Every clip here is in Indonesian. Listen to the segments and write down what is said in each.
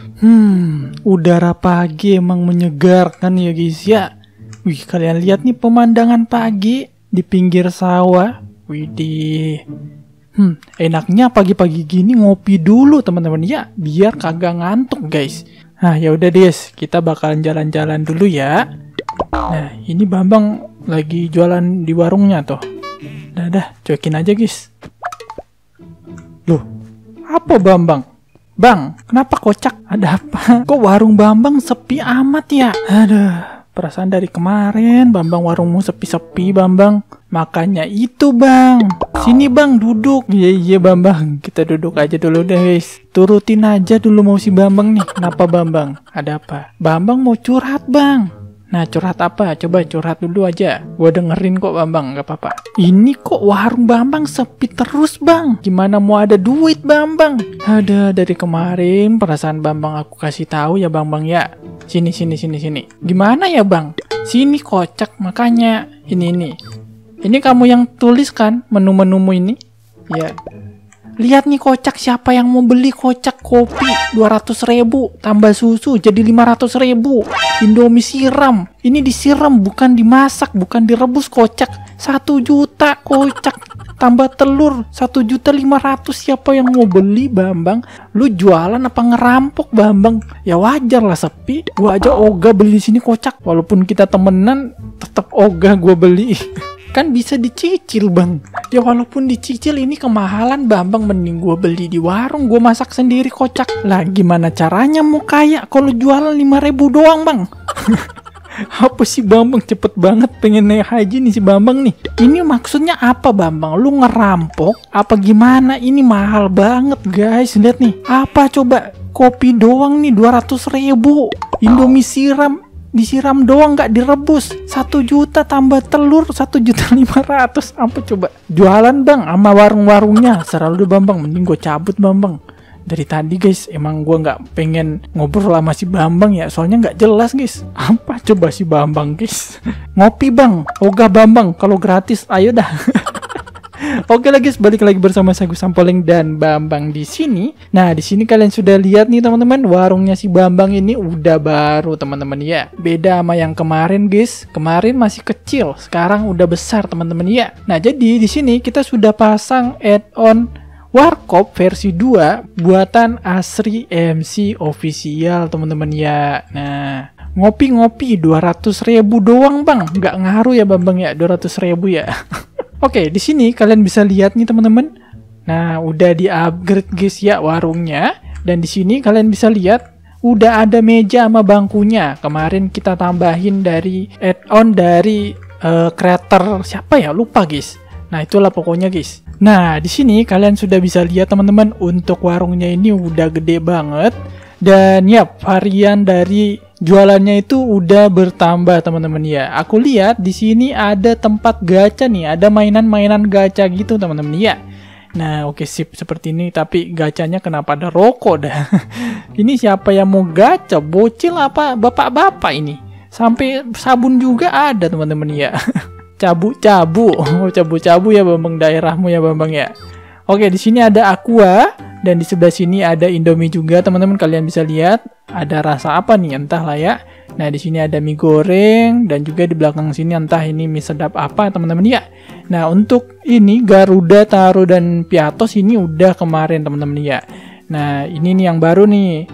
Udara pagi emang menyegarkan ya guys ya. Wih, kalian lihat nih pemandangan pagi di pinggir sawah. Widih. Enaknya pagi-pagi gini ngopi dulu teman-teman ya, biar kagak ngantuk guys. Nah, ya udah guys, kita bakalan jalan-jalan dulu ya. Nah, ini Bambang lagi jualan di warungnya tuh. Dah, cuekin aja guys. Loh, apa Bambang? Bang, kenapa kocak? Ada apa? Kok warung Bambang sepi amat ya? Aduh, perasaan dari kemarin Bambang warungmu sepi-sepi Bambang. Makanya itu Bang. Sini Bang, duduk. Iya Bambang, kita duduk aja dulu deh guys. Turutin aja dulu mau si Bambang nih. Kenapa Bambang? Ada apa? Bambang mau curhat Bang. Nah, curhat apa? Coba curhat dulu aja. Gua dengerin kok Bambang, gak apa-apa. Ini kok warung Bambang sepi terus Bang. Gimana mau ada duit Bambang? Ada dari kemarin perasaan Bambang aku kasih tahu ya Bambang ya. Sini. Gimana ya Bang? Sini kocak makanya. Ini kamu yang tulis kan menu-menumu ini? Ya. Lihat nih kocak, siapa yang mau beli kocak kopi 200.000 tambah susu jadi 500.000. Indomie siram. Ini disiram bukan dimasak, bukan direbus kocak. 1 juta kocak tambah telur 1.500.000. Siapa yang mau beli Bambang? Lu jualan apa ngerampok Bambang? Ya wajar lah sepi. Gua aja ogah beli di sini kocak. Walaupun kita temenan tetap ogah gua beli. Kan bisa dicicil Bang. Ya walaupun dicicil ini kemahalan Bambang, mending gue beli di warung, gue masak sendiri kocak. Lah gimana caranya mau kaya kalau jualan 5.000 doang Bang? Apa sih Bambang, cepet banget pengen naik haji nih si Bambang nih. Ini maksudnya apa Bambang? Lu ngerampok apa gimana? Ini mahal banget guys. Lihat nih, apa coba kopi doang nih 200.000. Indomie siram disiram doang nggak direbus 1 juta tambah telur 1.500.000. Apa coba jualan Bang sama warung-warungnya? Selalu Bambang, mending gue cabut Bambang. Dari tadi guys emang gue nggak pengen ngobrol sama si Bambang ya, soalnya nggak jelas guys. Apa coba si Bambang guys? Ngopi Bang, ogah Bambang kalau gratis, ayo dah. Oke lah guys, balik lagi bersama saya Gus Sampoleng dan Bambang di sini. Nah, di sini kalian sudah lihat nih teman-teman, warungnya si Bambang ini udah baru teman-teman ya. Beda sama yang kemarin guys. Kemarin masih kecil, sekarang udah besar teman-teman ya. Nah, jadi di sini kita sudah pasang add-on Warkop versi 2 buatan Asri MC Official teman-teman ya. Nah, ngopi-ngopi 200.000 doang Bang. Nggak ngaruh ya Bambang ya, 200.000 ya. Oke, di sini kalian bisa lihat nih teman-teman. Nah, udah di-upgrade guys ya warungnya. Dan di sini kalian bisa lihat udah ada meja sama bangkunya. Kemarin kita tambahin dari add-on dari creator siapa ya? Lupa guys. Nah, itulah pokoknya guys. Nah, di sini kalian sudah bisa lihat teman-teman, untuk warungnya ini udah gede banget. Dan ya, varian dari jualannya itu udah bertambah teman-teman ya. Aku lihat di sini ada tempat gacha nih, ada mainan-mainan gacha gitu teman-teman ya. Nah, oke sip seperti ini, tapi gacanya kenapa ada rokok dah? Ini siapa yang mau gacha? Bocil apa bapak-bapak ini? Sampai sabun juga ada teman-teman ya. Cabu-cabu. Oh, cabu-cabu ya Bambang, daerahmu ya Bambang ya. Oke, di sini ada Aqua dan di sebelah sini ada Indomie juga teman-teman. Kalian bisa lihat ada rasa apa nih, entahlah ya. Nah, di sini ada mie goreng dan juga di belakang sini entah ini mie sedap apa teman-teman ya. Nah, untuk ini Garuda, Taro dan Piatos ini udah kemarin teman-teman ya. Nah, ini nih yang baru nih,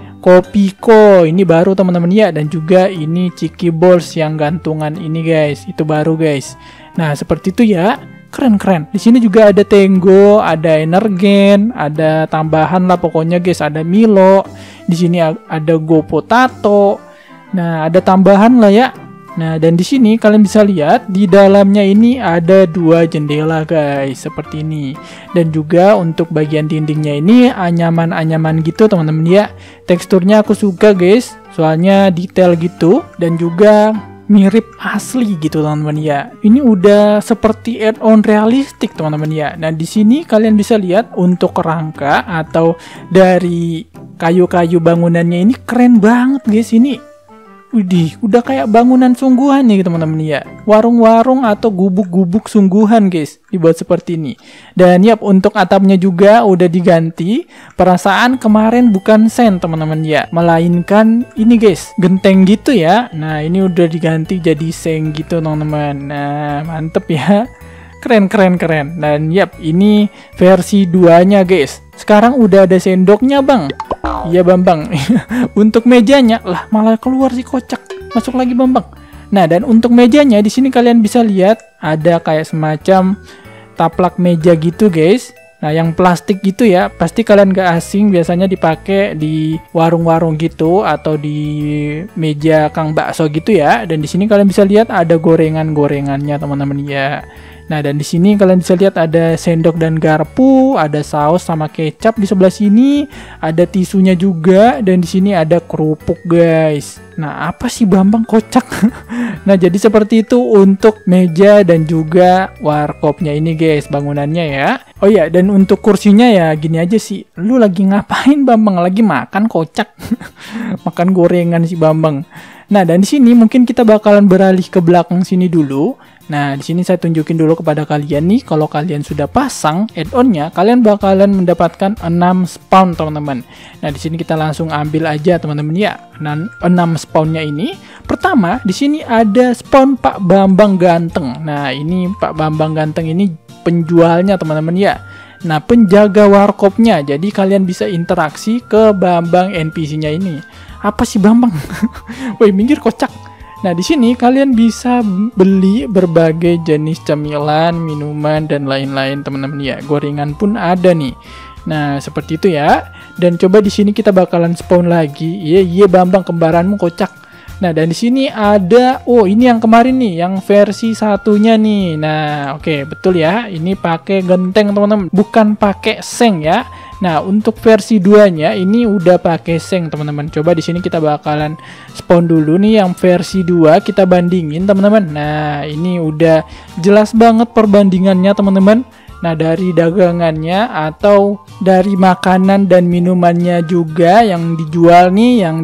Kopiko ini baru teman-teman ya, dan juga ini Chiki Balls yang gantungan ini guys, itu baru guys. Nah, seperti itu ya. Keren-keren. Di sini juga ada Tenggo, ada Energen, ada tambahan lah pokoknya guys, ada Milo. Di sini ada Go Potato. Nah, ada tambahan lah ya. Nah, dan di sini kalian bisa lihat di dalamnya ini ada 2 jendela guys, seperti ini. Dan juga untuk bagian dindingnya ini anyaman-anyaman gitu teman-teman ya. Teksturnya aku suka guys, soalnya detail gitu dan juga mirip asli gitu teman-teman ya. Ini udah seperti add-on realistik teman-teman ya. Nah, di sini kalian bisa lihat untuk kerangka atau dari kayu-kayu bangunannya ini keren banget guys. Ini Widih, udah kayak bangunan sungguhan nih teman-teman ya. Warung-warung atau gubuk-gubuk sungguhan guys, dibuat seperti ini. Dan yap, untuk atapnya juga udah diganti. Perasaan kemarin bukan sen teman-teman ya, melainkan ini guys, genteng gitu ya. Nah ini udah diganti jadi seng gitu teman-teman. Nah mantep ya. Keren. Dan yap, ini versi 2-nya guys. Sekarang udah ada sendoknya bang. Iya Bambang. Untuk mejanya lah malah keluar sih, kocak. Masuk lagi Bambang. Nah, dan untuk mejanya di sini kalian bisa lihat ada kayak semacam taplak meja gitu guys. Nah, yang plastik gitu ya, pasti kalian gak asing, biasanya dipakai di warung-warung gitu atau di meja kang bakso gitu ya. Dan di sini kalian bisa lihat ada gorengan-gorengannya teman-teman ya. Nah, dan di sini kalian bisa lihat ada sendok dan garpu, ada saus sama kecap di sebelah sini, ada tisunya juga, dan di sini ada kerupuk guys. Nah, apa sih Bambang, kocak. Nah, jadi seperti itu untuk meja dan juga warkopnya ini guys, bangunannya ya. Oh iya, dan untuk kursinya ya gini aja sih. Lu lagi ngapain Bambang? Lagi makan, kocak. Makan gorengan sih Bambang. Nah, dan di sini mungkin kita bakalan beralih ke belakang sini dulu. Nah, di sini saya tunjukin dulu kepada kalian nih, kalau kalian sudah pasang add-onnya, kalian bakalan mendapatkan 6 spawn, teman-teman. Nah, di sini kita langsung ambil aja, teman-teman ya. 6 spawnnya ini. Pertama, di sini ada spawn Pak Bambang Ganteng. Nah, ini Pak Bambang Ganteng ini penjualnya, teman-teman ya. Nah, penjaga warkopnya. Jadi kalian bisa interaksi ke Bambang NPC-nya ini. Apa sih Bambang? Woi, minggir, kocak. Nah, di sini kalian bisa beli berbagai jenis camilan, minuman, dan lain-lain, teman-teman ya. Gorengan pun ada nih. Nah, seperti itu ya. Dan coba di sini kita bakalan spawn lagi. Iya Bambang, kembaranmu kocak. Nah, dan di sini ada, oh ini yang kemarin nih, yang versi satunya nih. Nah, oke, betul ya. Ini pakai genteng, teman-teman. Bukan pakai seng ya. Nah, untuk versi 2-nya ini udah pakai seng, teman-teman. Coba di sini kita bakalan spawn dulu nih yang versi 2, kita bandingin, teman-teman. Nah, ini udah jelas banget perbandingannya, teman-teman. Nah, dari dagangannya atau dari makanan dan minumannya juga yang dijual nih, yang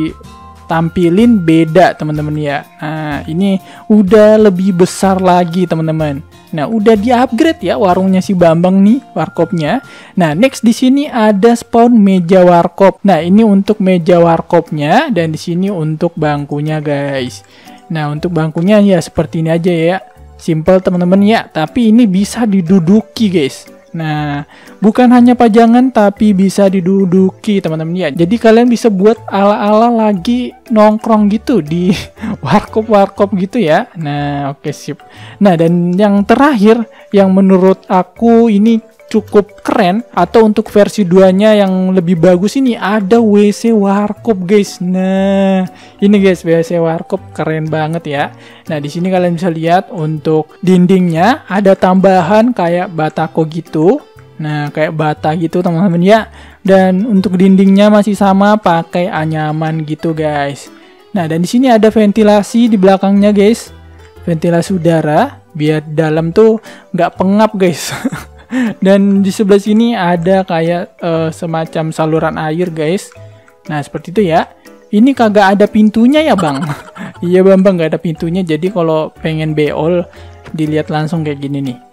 ditampilin beda, teman-teman ya. Nah, ini udah lebih besar lagi, teman-teman. Nah, udah di-upgrade ya warungnya si Bambang nih, warkopnya. Nah, next di sini ada spawn meja warkop. Nah, ini untuk meja warkopnya, dan di sini untuk bangkunya, guys. Nah, untuk bangkunya ya seperti ini aja ya. Simple, teman-teman ya, tapi ini bisa diduduki, guys. Nah, bukan hanya pajangan tapi bisa diduduki, teman-teman ya. Jadi kalian bisa buat ala-ala lagi nongkrong gitu di warkop-warkop gitu ya. Nah, oke, sip. Nah, dan yang terakhir yang menurut aku ini cukup keren, atau untuk versi 2-nya yang lebih bagus, ini ada WC warkop, guys. Nah, ini guys, WC warkop keren banget ya. Nah, di sini kalian bisa lihat untuk dindingnya ada tambahan kayak batako gitu. Nah, kayak bata gitu, teman-teman ya. Dan untuk dindingnya masih sama pakai anyaman gitu, guys. Nah, dan di sini ada ventilasi di belakangnya, guys. Ventilasi udara biar dalam tuh nggak pengap, guys. Dan di sebelah sini ada kayak semacam saluran air, guys. Nah, seperti itu ya. Ini kagak ada pintunya ya, Bang. Iya, Bambang, nggak ada pintunya. Jadi kalau pengen beol, dilihat langsung kayak gini nih.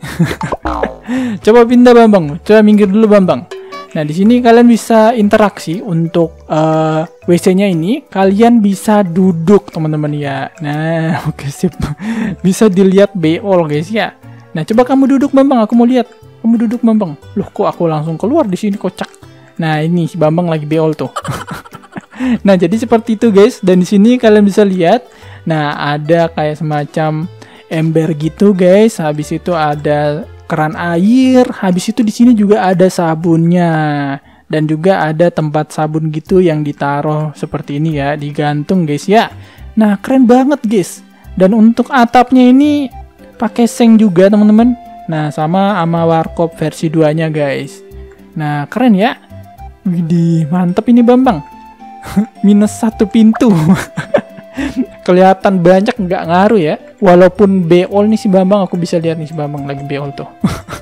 Coba pindah, Bambang. Coba minggir dulu, Bambang. Nah, di sini kalian bisa interaksi untuk WC-nya ini. Kalian bisa duduk, teman-teman ya. Nah, oke, sip. Bisa dilihat beol, guys ya. Nah, coba kamu duduk, Bambang. Aku mau lihat. Kamu duduk, Bambang. Loh, kok aku langsung keluar di sini, kocak. Nah, ini si Bambang lagi beol tuh. Nah, jadi seperti itu, guys. Dan di sini kalian bisa lihat, nah, ada kayak semacam ember gitu, guys. Habis itu ada keran air. Habis itu di sini juga ada sabunnya. Dan juga ada tempat sabun gitu yang ditaruh seperti ini ya, digantung, guys ya. Nah, keren banget, guys. Dan untuk atapnya ini pakai seng juga, teman-teman. Nah, sama warkop versi 2-nya, guys. Nah, keren ya. Widih, mantep ini, Bambang. Minus 1 pintu. Kelihatan banyak, nggak ngaruh ya. Walaupun beol nih si Bambang, aku bisa lihat nih si Bambang lagi beol tuh.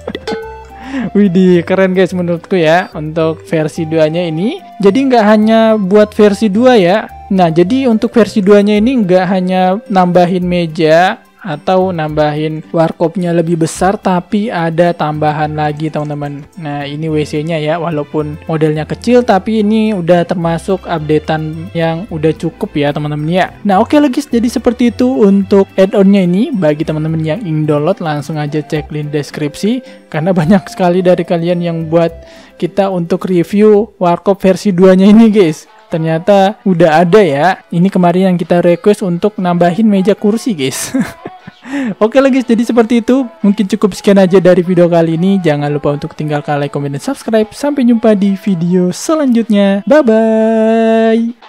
Widih, keren, guys, menurutku ya untuk versi 2-nya ini. Jadi nggak hanya buat versi 2 ya. Nah, jadi untuk versi 2-nya ini nggak hanya nambahin meja atau nambahin warkopnya lebih besar, tapi ada tambahan lagi teman-teman. Nah, ini WC-nya ya, walaupun modelnya kecil tapi ini udah termasuk updatean yang udah cukup ya teman-teman ya. Nah, oke lagi, jadi seperti itu untuk add-onnya ini. Bagi teman-teman yang ingin download, langsung aja cek link deskripsi, karena banyak sekali dari kalian yang buat kita untuk review warkop versi 2-nya ini guys. Ternyata udah ada ya. Ini kemarin yang kita request untuk nambahin meja kursi guys. Oke lah guys, jadi seperti itu. Mungkin cukup sekian aja dari video kali ini. Jangan lupa untuk tinggalkan like, komen, dan subscribe. Sampai jumpa di video selanjutnya. Bye-bye.